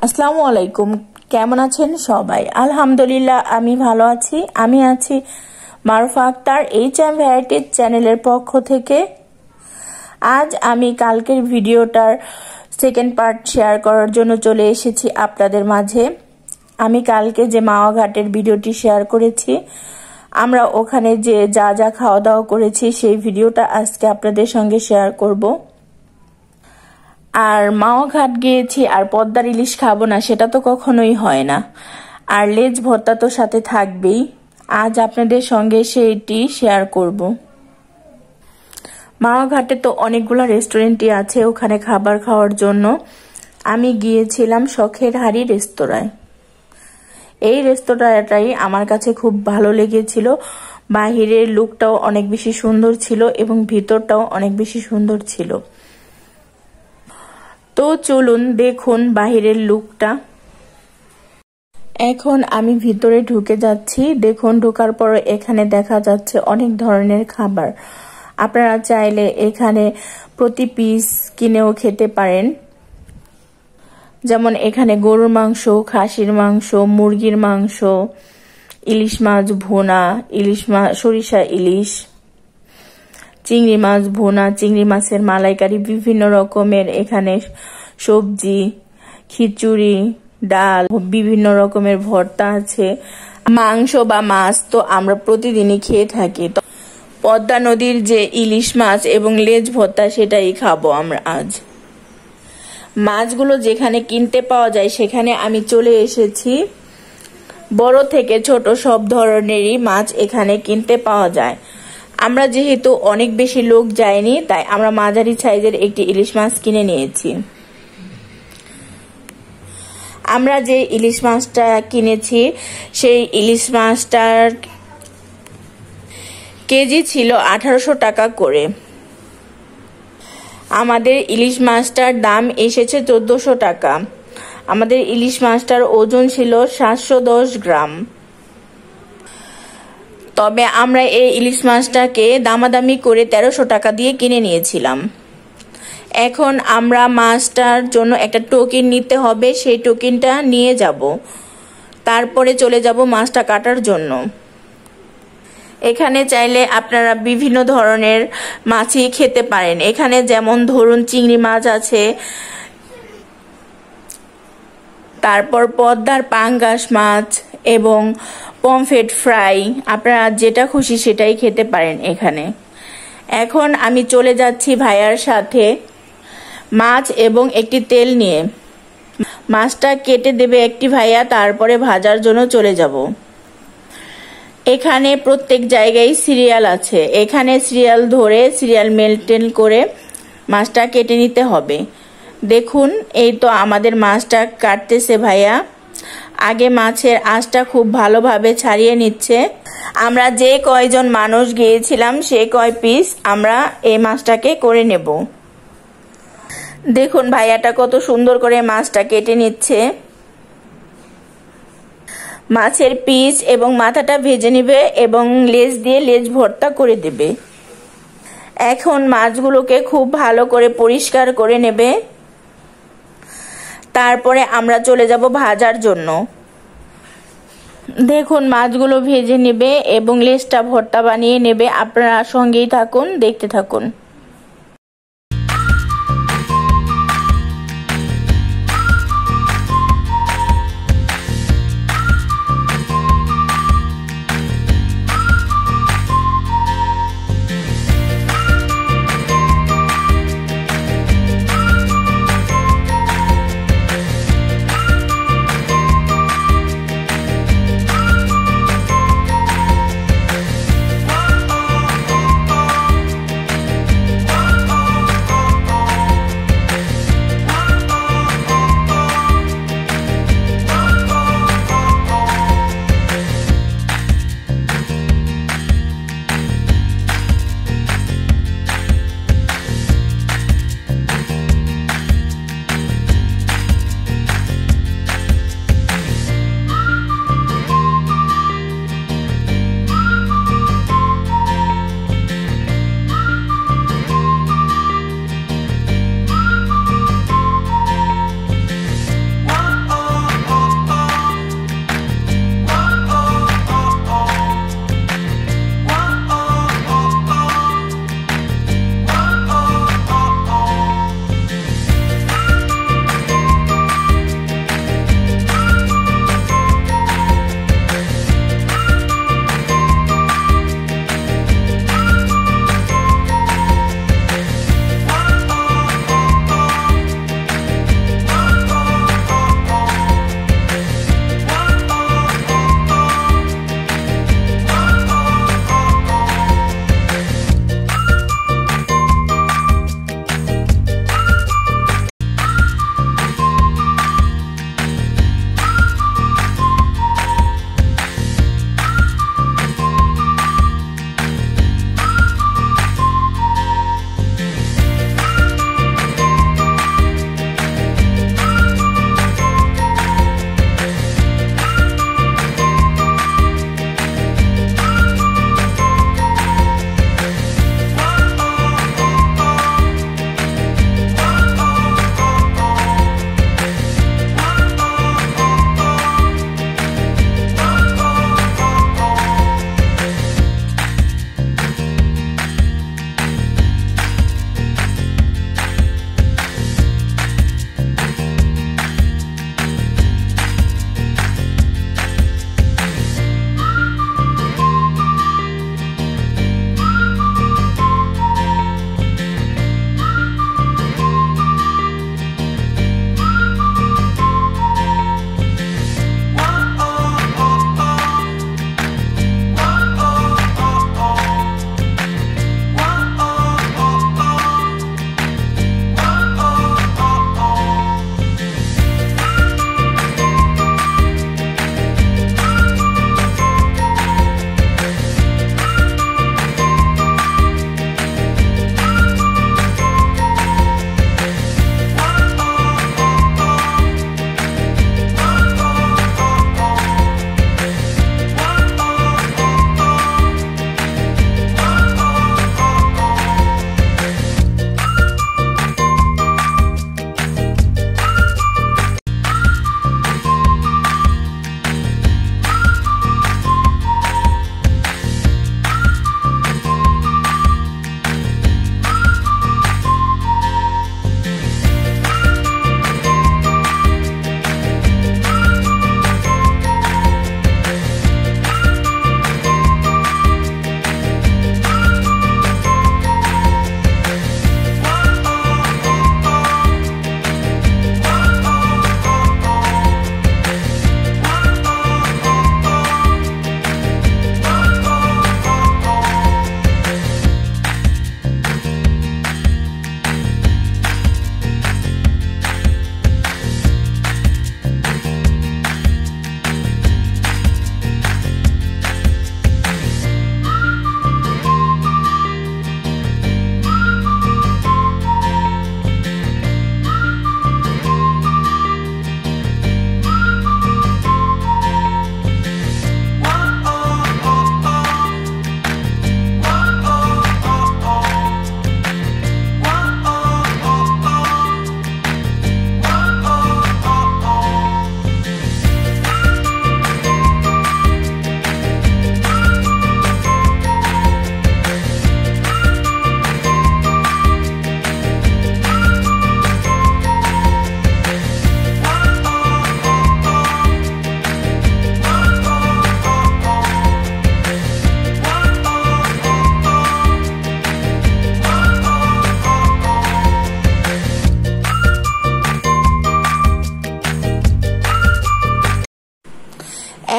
আসসালামু আলাইকুম, কেমন আছেন সবাই? আলহামদুলিল্লাহ আমি ভালো আছি। আমি আছি মারুফা আক্তার এইচএম ভ্যারাইটিজ চ্যানেলের পক্ষ থেকে। আজ আমি কালকের ভিডিওটার সেকেন্ড পার্ট শেয়ার করার জন্য চলে এসেছি আপনাদের মাঝে। আমি কালকে যে মাওয়া ঘাটের ভিডিওটি শেয়ার করেছি, আমরা ওখানে যে যা যা খাওয়া দাওয়া করেছি সেই ভিডিওটা আজকে আপনাদের সঙ্গে শেয়ার করব। আর মাওয়া ঘাট গিয়েছি আর পদ্মার ইলিশ খাবো না সেটা তো কখনোই হয় না। আর লেজ ভর্তা তো সাথে থাকবেই। আজ আপনাদের সঙ্গে সেইটি শেয়ার করব। মাওয়া ঘাটে তো অনেকগুলো রেস্টুরেন্টই আছে ওখানে খাবার খাওয়ার জন্য। আমি গিয়েছিলাম শখের হাড়ি রেস্তোরাঁয়। এই রেস্তোরাঁটাই আমার কাছে খুব ভালো লেগেছিল। বাহিরের লুকটাও অনেক বেশি সুন্দর ছিল এবং ভিতরটাও অনেক বেশি সুন্দর ছিল। তো চলুন দেখুন বাহিরের লুকটা। এখন আমি ভিতরে ঢুকে যাচ্ছি। দেখুন ঢোকার পর এখানে দেখা যাচ্ছে অনেক ধরনের খাবার। আপনারা চাইলে এখানে প্রতি পিস কিনেও খেতে পারেন। যেমন এখানে গরুর মাংস, খাসির মাংস, মুরগির মাংস, ইলিশ মাছ ভুনা, ইলিশ মাছ, সরিষা ইলিশ, চিংড়ি মাছ ভুনা, চিংড়ি মাছের মালাইকারি, বিভিন্ন রকমের এখানে সবজি, খিচুড়ি, ডাল, বিভিন্ন রকমের ভর্তা আছে। মাংস বা মাছ তো আমরা প্রতিদিনই খেয়ে থাকি। পদ্মা নদীর যে ইলিশ মাছ এবং লেজ ভর্তা সেটাই খাবো আমরা আজ। মাছগুলো যেখানে কিনতে পাওয়া যায় সেখানে আমি চলে এসেছি। বড় থেকে ছোট সব ধরনেরই মাছ এখানে কিনতে পাওয়া যায়। আমরা যেহেতু অনেক বেশি লোক যায়নি তাই আমরা মাঝারি সাইজের একটি ইলিশ মাছ কিনে নিয়েছি। আমরা যে ইলিশ মাছটা কিনেছি সেই ইলিশ মাছটার কেজি ছিল 1800 টাকা করে। আমাদের ইলিশ মাছটার দাম এসেছে 1400 টাকা। আমাদের ইলিশ মাছটার ওজন ছিল 710 গ্রাম। তবে আমরা এই ইলিশ মাছটাকে দামাদামি করে 1300 টাকা দিয়ে কিনে নিয়েছিলাম। এখন আমরা মাছটার জন্য একটা টোকেন নিতে হবে, সেই টোকেনটা নিয়ে যাব। তারপরে চলে যাব মাছটা কাটার জন্য। এখানে চাইলে আপনারা বিভিন্ন ধরনের মাছই খেতে পারেন। এখানে যেমন ধরুন চিংড়ি মাছ আছে, তারপর পদ্মার পাঙ্গাস মাছ এবং পমফ্রেট ফ্রাই। আপনারা যেটা খুশি সেটাই খেতে পারেন এখানে। এখন আমি চলে যাচ্ছি ভাইয়ার সাথে মাছ এবং একটি তেল নিয়ে। মাছটা কেটে দেবে একটি ভাইয়া, তারপরে ভাজার জন্য চলে যাব। এখানে প্রত্যেক জায়গায় সিরিয়াল আছে। এখানে সিরিয়াল ধরে সিরিয়াল মেনটেন করে মাছটা কেটে নিতে হবে। দেখুন এই তো আমাদের মাছটা কাটতেছে ভাইয়া। আগে মাছের আঁশটা খুব ভালোভাবে ছাড়িয়ে নিচ্ছে। আমরা যে কয়জন মানুষ গিয়েছিলাম সে কয় পিস আমরা এই মাছটাকে করে নেব। দেখুন ভাইয়াটা কত সুন্দর করে মাছটা কেটে নিচ্ছে। মাছের পিস এবং মাথাটা ভেজে নেবে এবং লেজ দিয়ে লেজ ভর্তা করে দেবে। এখন মাছগুলোকে খুব ভালো করে পরিষ্কার করে নেবে। তারপরে আমরা চলে যাব ভাজার জন্য। দেখুন মাছগুলো ভেজে নেবে এবং লেজটা ভর্তা বানিয়ে নেবে। আপনারা সঙ্গেই থাকুন, দেখতে থাকুন।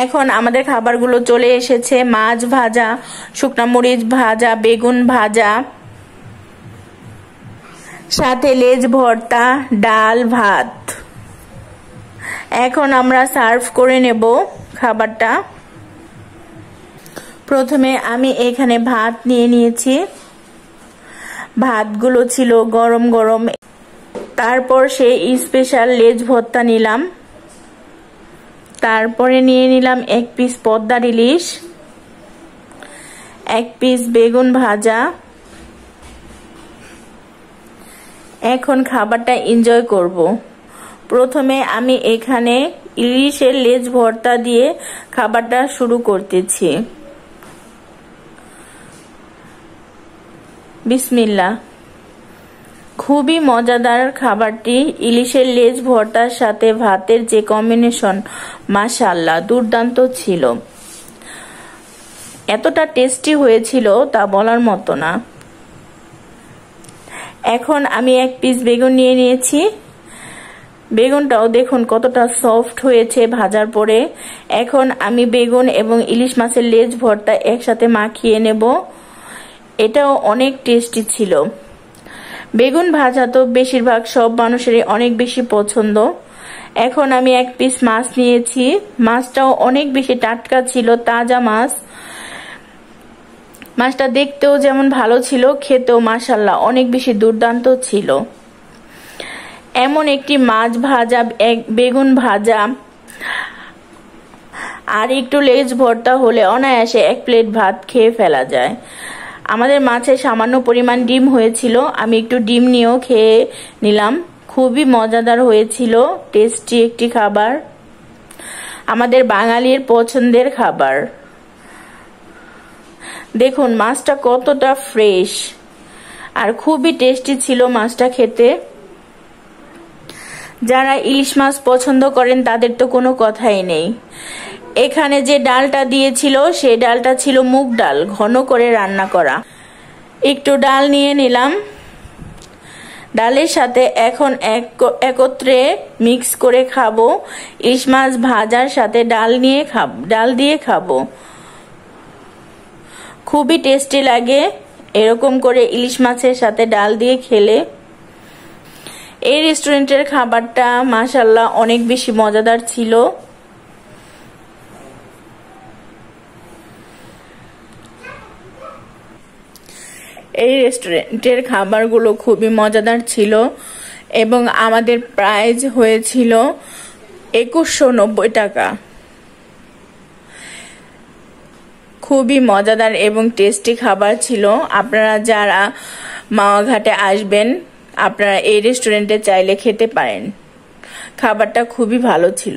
এখন আমাদের খাবারগুলো চলে এসেছে। মাছ ভাজা, শুকনা মরিচ ভাজা, বেগুন ভাজা, সাথে লেজ ভর্তা, ডাল, ভাত। এখন আমরা সার্ভ করে নেব খাবারটা। প্রথমে আমি এখানে ভাত নিয়ে নিয়েছি। ভাতগুলো ছিল গরম গরম। তারপর সেই স্পেশাল লেজ ভর্তা নিলাম। তারপরে নিয়ে নিলাম 1 পিস পদ্মার ইলিশ, 1 পিস বেগুন ভাজা। এখন খাবারটা এনজয় করব। প্রথমে আমি এখানে ইলিশের লেজ ভর্তা দিয়ে খাবারটা শুরু করতেছি। বিসমিল্লাহ। খুবই মজাদার খাবারটি। ইলিশের লেজ ভর্তার সাথে ভাতের যে কম্বিনেশন, মাশাআল্লাহ দুর্দান্ত ছিল। এতটা টেস্টি হয়েছিল তা বলার মতো না। এখন আমি 1 পিস বেগুন নিয়ে নিয়েছি। বেগুনটাও দেখুন কতটা সফট হয়েছে ভাজার পরে। এখন আমি বেগুন এবং ইলিশ মাছের লেজ ভর্তা একসাথে মাখিয়ে নেব। এটাও অনেক টেস্টি ছিল। বেগুন ভাজা তো বেশিরভাগ সব মানুষেরই অনেক বেশি পছন্দ। এখন আমি 1 পিস মাছ নিয়েছি। মাছটাও অনেক বেশি টাটকা ছিল, তাজা মাছ। মাছটা দেখতেও যেমন ভালো ছিল, খেতেও মাশাআল্লাহ অনেক বেশি দুর্দান্ত ছিল। এমন একটি মাছ ভাজা, বেগুন ভাজা আর একটু লেজ ভর্তা হলে অনায়াসে 1 প্লেট ভাত খেয়ে ফেলা যায়। আমাদের মাছে সামান্য পরিমাণ ডিম হয়েছিল, আমি একটু ডিম নিয়েও খেয়ে নিলাম। খুবই মজাদার হয়েছিল, টেস্টি একটি খাবার, আমাদের বাঙালির পছন্দের খাবার। দেখুন মাছটা কতটা ফ্রেশ আর খুবই টেস্টি ছিল মাছটা খেতে। যারা ইলিশ মাছ পছন্দ করেন তাদের তো কোনো কথাই নেই। এখানে যে ডালটা দিয়েছিল সেই ডালটা ছিল মুগ ডাল, ঘন করে রান্না করা। একটু ডাল নিয়ে নিলাম। ডালের সাথে এখন একত্রে মিক্স করে খাবো। ইলিশ মাছ ভাজার সাথে ডাল দিয়ে খাবো। খুবই টেস্টি লাগে এরকম করে ইলিশ মাছের সাথে ডাল দিয়ে খেলে। এই রেস্টুরেন্টের খাবারটা মাশাআল্লাহ অনেক বেশি মজাদার ছিল। এই রেস্টুরেন্টের খাবারগুলো খুবই মজাদার ছিল এবং আমাদের প্রাইস হয়েছিল 2190 টাকা। খুবই মজাদার এবং টেস্টি খাবার ছিল। আপনারা যারা মাওয়া ঘাটে আসবেন আপনারা এই রেস্টুরেন্টে চাইলে খেতে পারেন। খাবারটা খুবই ভালো ছিল।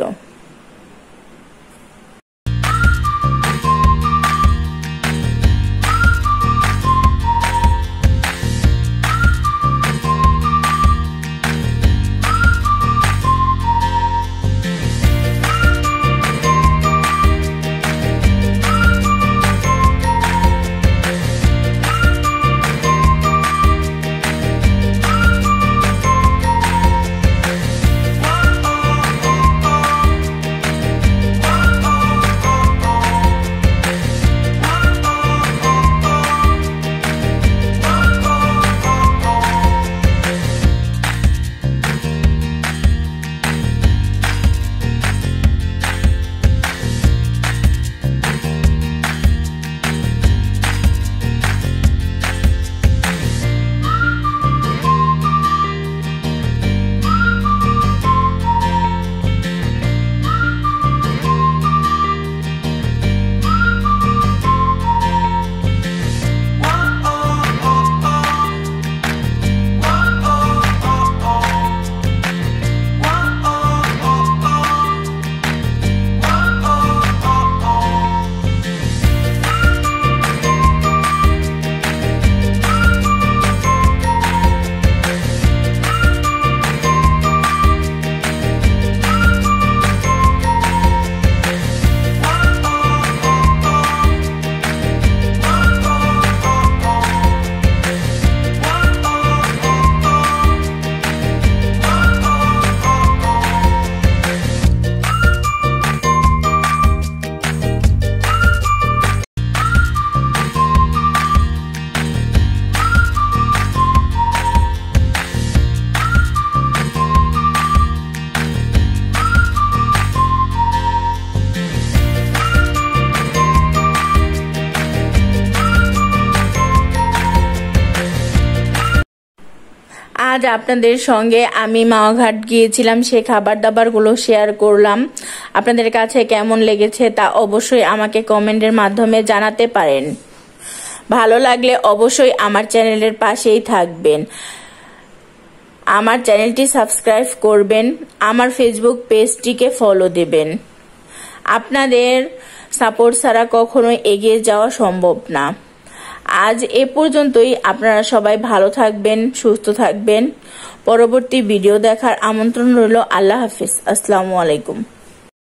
আজ আপনাদের সঙ্গে আমি মাওয়াঘাট গিয়েছিলাম, সেই খাবার দাবারগুলো শেয়ার করলাম। আপনাদের কাছে কেমন লেগেছে তা অবশ্যই আমাকে কমেন্টের মাধ্যমে জানাতে পারেন। ভালো লাগলে অবশ্যই আমার চ্যানেলের পাশেই থাকবেন, আমার চ্যানেলটি সাবস্ক্রাইব করবেন, আমার ফেসবুক পেজটিকে ফলো দেবেন। আপনাদের সাপোর্ট ছাড়া কখনোই এগিয়ে যাওয়া সম্ভব না। আজ এ পর্যন্তই। আপনারা সবাই ভালো থাকবেন, সুস্থ থাকবেন। পরবর্তী ভিডিও দেখার আমন্ত্রণ রইল। আল্লাহ হাফিজ। আসসালামু আলাইকুম।